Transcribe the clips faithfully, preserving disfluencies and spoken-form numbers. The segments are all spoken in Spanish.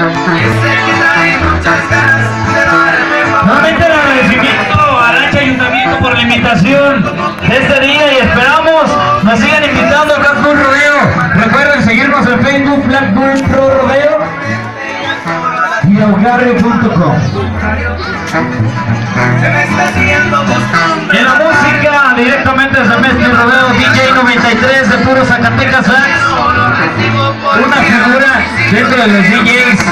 Nuevamente el agradecimiento al H Ayuntamiento por la invitación de este día y esperamos nos sigan invitando a Blackpool Rodeo. Recuerden seguirnos en Facebook, Blackpool Pro Rodeo y augarre punto com. En la música, directamente desde Mestre Rodeo, D J noventa y tres de puro Zacatecas Sax, una figura dentro de los D Js.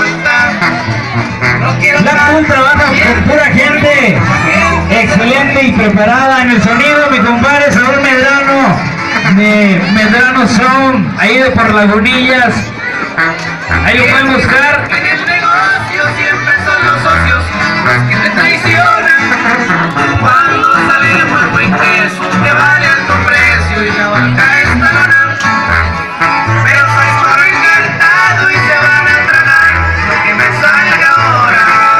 Blackpool trabaja con pura gente excelente y preparada en el sonido. Mi compadre Saúl Medrano de Medrano Sound, ahí de por Lagunillas, ahí lo pueden buscar. En el negocio siempre son los socios los que te traicionan. Cuando sale el juego y que eso te vale alto precio y la banca está lona, pero soy solo encantado y se van a tragar lo que me salga ahora.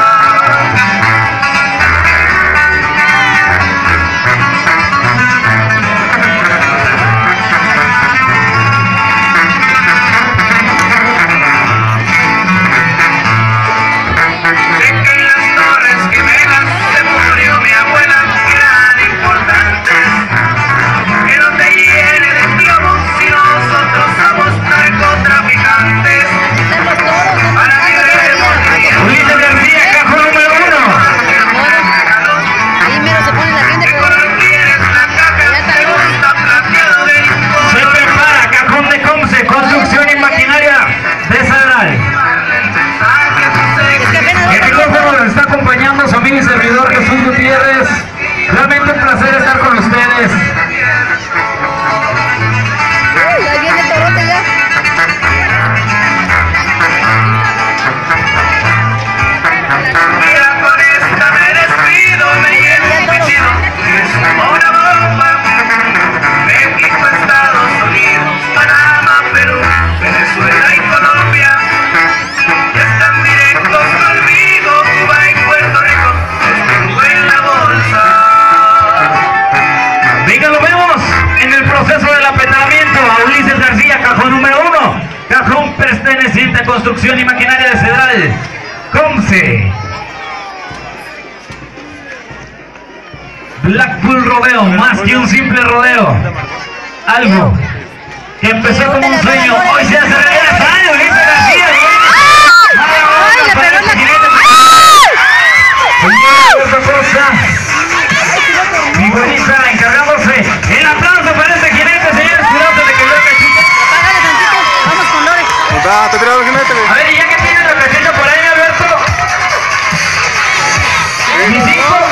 Mi servidor Jesús Gutiérrez, realmente un placer estar con ustedes. Ahí viene el torote ya. Mira, con esta me despido, me llevo un vestido que es como una bomba. México, Estados Unidos, Panamá, Perú, Venezuela y Colombia ya están directos conmigo, Cuba y Puerto Rico. En la bolsa. Venga, lo vemos en el proceso del apetamiento a Ulises García, cajón número uno, cajón perteneciente a Construcción y Maquinaria de Cedral, Comce. Blackpool Rodeo, más que un simple rodeo, algo que empezó como un sueño, hoy se hace realidad. ¡Ay, Ulises García! ¡Ay, le pegó en la mi güerita encargándose. El aplauso para este jinete, señores. Cuidado de que veo que chica. Apágale tantito, vamos con Lore. A ver, y ya que tiene la presencia por ahí, Alberto. Mis hijos.